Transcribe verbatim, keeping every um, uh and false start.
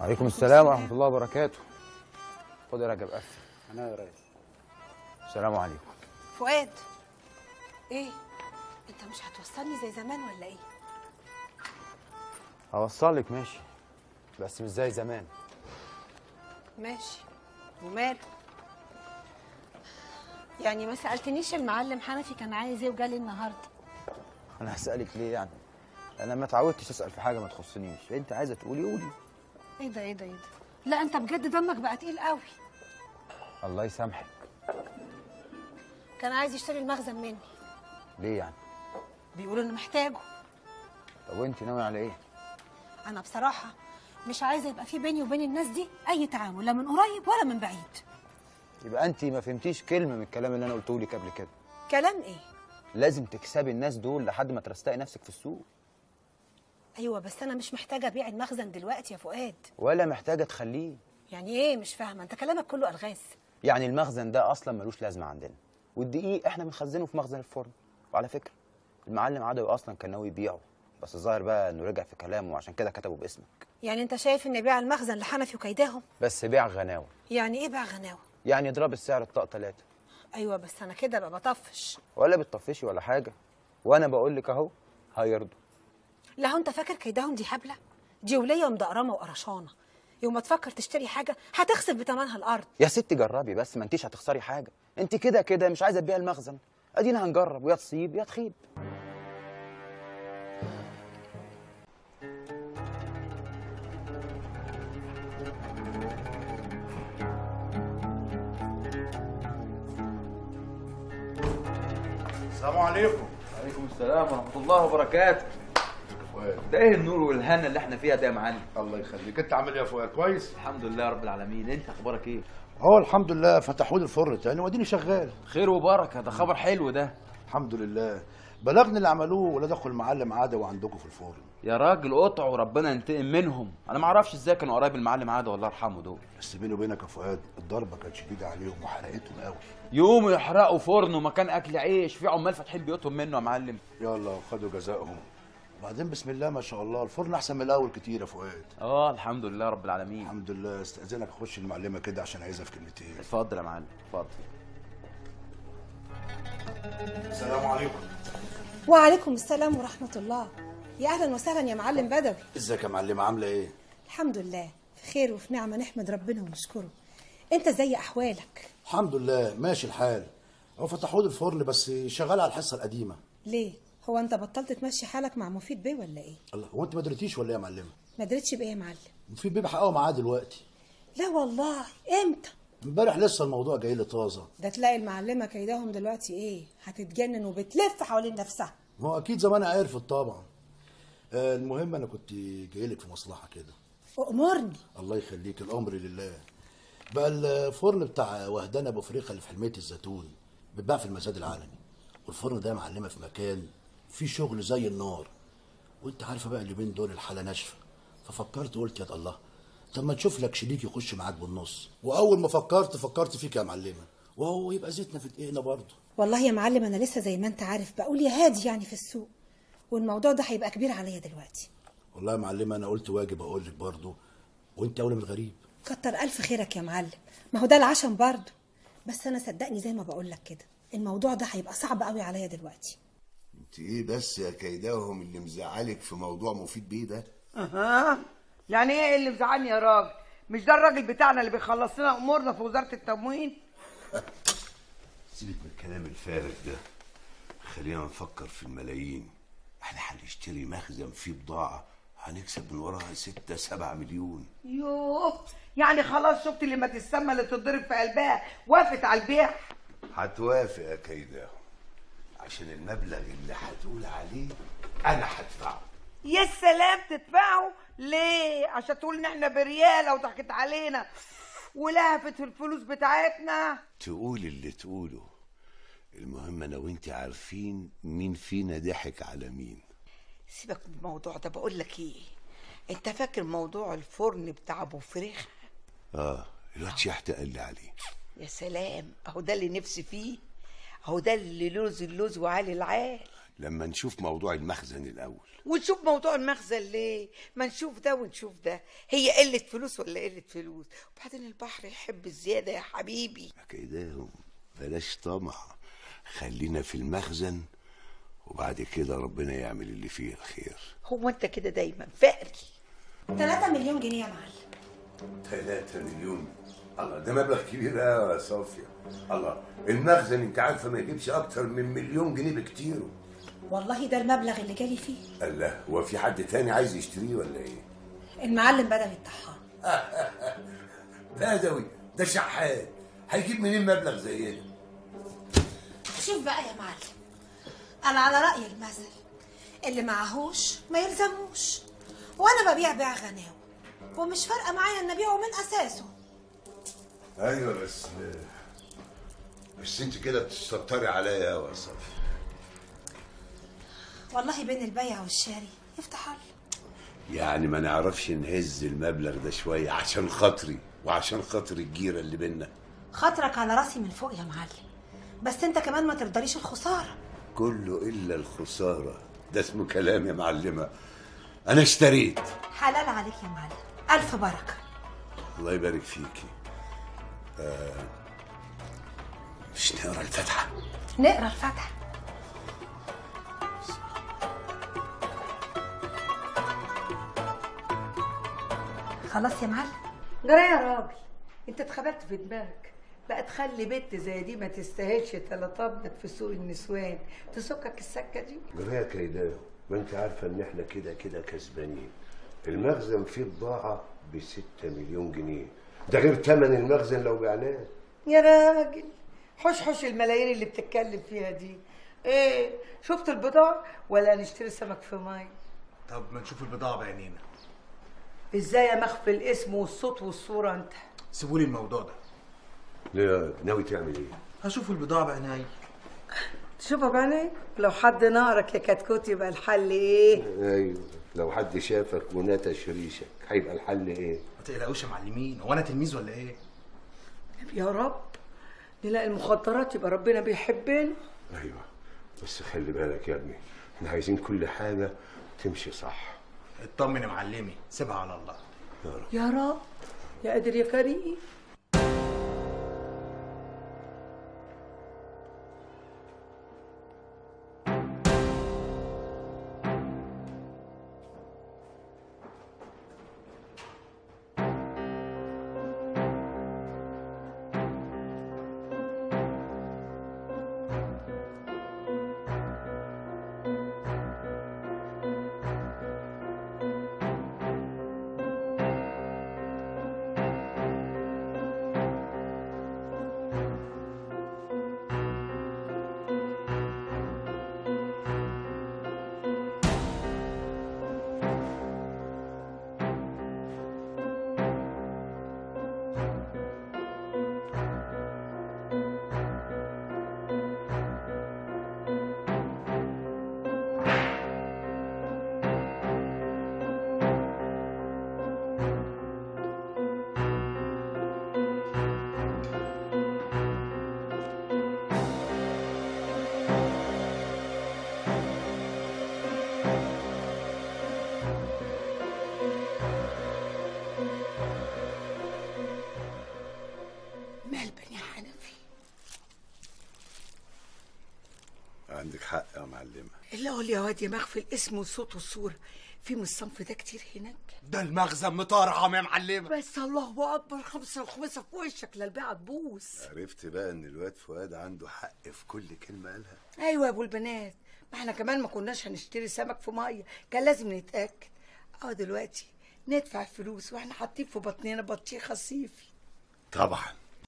وعليكم السلام ورحمة الله وبركاته. خد يا رجب قفل. أنا يا ريس. السلام عليكم. فؤاد، إيه؟ أنت مش هتوصلني زي زمان ولا إيه؟ هوصلك ماشي، بس مش زي زمان. ماشي، وماله؟ يعني ما سألتنيش المعلم حنفي كان عايز إيه وجالي النهارده؟ أنا هسألك ليه يعني؟ أنا ما اتعودتش أسأل في حاجة ما تخصنيش، أنت عايزة تقولي قولي. إيه ده إيه ده إيه ده؟ لا أنت بجد دمك بقى تقيل قوي. الله يسامحك. كان عايز يشتري المخزن مني. ليه يعني؟ بيقولوا إنه محتاجه. طب وأنت ناوية على إيه؟ أنا بصراحة مش عايزة يبقى في بيني وبين الناس دي أي تعامل، لا من قريب ولا من بعيد. يبقى أنت ما فهمتيش كلمة من الكلام اللي أنا قلته لك قبل كده. كلام إيه؟ لازم تكسبي الناس دول لحد ما ترستقي نفسك في السوق. أيوة بس أنا مش محتاجة أبيع المخزن دلوقتي يا فؤاد. ولا محتاجة تخليه. يعني إيه مش فاهمة؟ أنت كلامك كله ألغاز. يعني المخزن ده أصلا ملوش لازمة عندنا، والدقيق إحنا بنخزنه في مخزن الفرن. وعلى فكرة المعلم عدوي أصلا كان ناوي يبيعه، بس الظاهر بقى إنه رجع في كلامه وعشان كده كتبه باسمك. يعني أنت شايف إن بيع المخزن لحنفي وكيداهم؟ بس بيع غناوة. يعني إيه بيع غناوة؟ يعني اضرب السعر الطاق ثلاثة. أيوة بس أنا كده بقى بطفش. ولا بتطفشي ولا حاجة، وأنا بقول لك أهو هيرضوا. لا هو أنت فاكر كيداهم دي هبلة؟ دي ولية مدقرمة وقرشانة، يوم ما تفكر تشتري حاجة هتخسف بتمنها الأرض. يا ستي جربي بس، ما انتيش هتخسري حاجة، انت كده كده مش عايزة تبيعي المخزن، أدينا هنجرب ويا تصيب يا تخيب. السلام عليكم. وعليكم السلام ورحمة الله وبركاته. فؤاد، ده ايه النور والهنا اللي احنا فيها ده يا معلم؟ الله يخليك. انت عامل ايه يا فؤاد؟ كويس؟ الحمد لله رب العالمين، انت اخبارك ايه؟ اهو الحمد لله، فتحوا لي الفرن تاني واديني شغال. خير وبركة، ده خبر حلو ده. الحمد لله. بلغني اللي عملوه ولاد اخو المعلم عدوي عندكم في الفرن. يا راجل قطع وربنا ينتقم منهم، انا ما اعرفش ازاي كانوا قرايب المعلم عادل الله يرحمه دول. بس بيني وبينك يا فؤاد الضربه كانت شديده عليهم وحرقتهم قوي. يقوموا يحرقوا فرن ومكان اكل عيش، في عمال فاتحين بيوتهم منه يا معلم. يلا خدوا جزائهم. وبعدين بسم الله ما شاء الله الفرن احسن من الاول كتير يا فؤاد. اه الحمد لله رب العالمين. الحمد لله. استاذنك اخش المعلمه كده عشان عايزها في كلمتين. اتفضل يا معلم اتفضل. السلام عليكم. وعليكم السلام ورحمة الله. يا أهلا وسهلا يا معلم بدوي. ازيك يا معلمه؟ عامله ايه؟ الحمد لله في خير وفي نعمة، نحمد ربنا ونشكره. أنت زي أحوالك؟ الحمد لله ماشي الحال. هو فتحوا لي الفرن بس شغال على الحصه القديمه. ليه؟ هو أنت بطلت تمشي حالك مع مفيد بيه ولا إيه؟ الله، هو انت ما دريتيش ولا ايه يا معلمه؟ ما دريتش بإيه يا معلم؟ مفيد بيه بحققه معاه دلوقتي. لا والله. إمتى؟ امبارح لسه الموضوع جاي لي طازه. ده تلاقي المعلمة كيداهم دلوقتي إيه؟ هتتجنن وبتلف حوالين نفسها. ما هو اكيد زمانها عرفت طبعا. آه المهم انا كنت جاي لك في مصلحه كده. أأمرني. الله يخليك، الامر لله. بقى الفرن بتاع وهدان ابو فريقه اللي في حلميه الزيتون بيتباع في المزاد العالمي، والفرن ده معلمه في مكان فيه شغل زي النار، وانت عارفه بقى اليومين دول الحاله ناشفه، ففكرت قلت يا الله طب ما تشوف لك شريك يخش معاك بالنص. واول ما فكرت فكرت فيك يا معلمه، وهو يبقى زيتنا في دقيقنا برضه. والله يا معلم أنا لسه زي ما أنت عارف بقول يا هادي يعني في السوق، والموضوع ده هيبقى كبير عليا دلوقتي. والله يا معلمه انا قلت واجب اقول لك برضه، وانت اولى من الغريب. كتر ألف خيرك يا معلم، ما هو ده العشم برضه، بس أنا صدقني زي ما بقول لك كده الموضوع ده هيبقى صعب قوي عليا دلوقتي. انت ايه بس يا كيداهم اللي مزعلك في موضوع مفيد بيه ده؟ اها يعني ايه اللي مزعلني يا راجل؟ مش ده الراجل بتاعنا اللي بيخلص لنا امورنا في وزاره التموين؟ سيبك من الكلام الفارغ ده، خلينا نفكر في الملايين. احنا هنشتري مخزن فيه بضاعه هنكسب من وراها ستة سبعة مليون. يوه، يعني خلاص شفت اللي ما تسمى اللي تضرب في قلبها وافت على البيع؟ هتوافق يا كيداهم عشان المبلغ اللي هتقول عليه انا هدفعه. يا سلام، تدفعه ليه؟ عشان تقول ان احنا برياله وضحكت علينا ولهفت في الفلوس بتاعتنا؟ تقول اللي تقوله، المهم انا وانت عارفين مين فينا ضحك على مين. سيبك من الموضوع ده. بقول لك ايه، انت فاكر موضوع الفرن بتاع ابو فريخ؟ اه الواد شحته قال لي عليه. يا سلام، اهو ده اللي نفسي فيه، اهو ده اللي لوز اللوز وعالي العال. لما نشوف موضوع المخزن الاول. ونشوف موضوع المخزن ليه؟ ما نشوف ده ونشوف ده، هي قلة فلوس ولا قلة فلوس؟ وبعدين البحر يحب الزيادة يا حبيبي. كده بلاش طمع، خلينا في المخزن وبعد كده ربنا يعمل اللي فيه الخير. هو انت كده دايما فقري. ثلاثة مليون جنيه يا معلم. ثلاثة مليون؟ الله، ده مبلغ كبير قوي يا صافية. الله، المخزن انت عارفه ما يجيبش اكتر من مليون جنيه بكتير. والله ده المبلغ اللي جالي فيه. الله، هو في حد تاني عايز يشتريه ولا ايه؟ المعلم بدوي الطحان. بدوي ده شحات، هيجيب منين مبلغ زي ده؟ شوف بقى يا معلم، انا على رأي المثل اللي معهوش ما يلزموش، وانا ببيع بيع غناوي ومش فارقه معايا ان ابيعه من اساسه. ايوه بس بس انت كده بتستكتري عليا قوي يا صافي. والله بين البيع والشاري يفتح الله. يعني ما نعرفش نهز المبلغ ده شويه عشان خاطري وعشان خاطر الجيره اللي بينا؟ خاطرك على راسي من فوق يا معلم، بس انت كمان ما ترضريش الخساره. كله الا الخساره، ده اسمه كلام يا معلمه. انا اشتريت. حلال عليك يا معلم، الف بركه. الله يبارك فيكي. آه مش نقرا الفاتحه؟ نقرا الفاتحه. خلاص يا معلم. جرى يا راجل، انت اتخبرت في دماغك بقى تخلي بنت زي دي ما تستاهلش تلطبت في سوق النسوان تسكك السكه دي؟ جرايه كيداه، ما انت عارفه ان احنا كده كده كسبانين. المخزن فيه بضاعه بستة مليون جنيه، ده غير ثمن المخزن لو بعناه. يا راجل حش حش الملايين اللي بتتكلم فيها دي. ايه شفت البضاعه ولا نشتري سمك في ميه؟ طب ما نشوف البضاعه بعينينا. ازاي يا مخفي الاسم والصوت والصوره انت؟ سيبولي الموضوع ده. ليه ناوي تعمل ايه؟ هشوف البضاعه بعيني. تشوفها بعينيك؟ لو حد نارك يا كتكوت يبقى الحل ايه؟ ايوه، لو حد شافك ونتش ريشك هيبقى الحل ايه؟ ما تقلقوش يا معلمين، هو انا تلميذ ولا ايه؟ يا رب نلاقي المخدرات يبقى ربنا بيحبنا. ايوه بس خلي بالك يا ابني، احنا عايزين كل حاجه تمشي صح. اطمن يا معلمي، سيبها على الله. يا رب يا رب يا قادر يا كريم. عندك حق يا معلمه. اللي اقول يا واد يا مخفي الاسم والصوت والصوره في من الصنف ده كتير هناك. ده المخزن مطرعم يا معلمه. بس الله اكبر، خمسه وخمسه في وشك لا البيعه تبوظ. عرفت بقى ان الواد فؤاد عنده حق في كل كلمه قالها. ايوه يا ابو البنات، ما احنا كمان ما كناش هنشتري سمك في ميه، كان لازم نتاكد. اه دلوقتي ندفع الفلوس واحنا حاطين في بطننا بطيخه صيفي. طبعا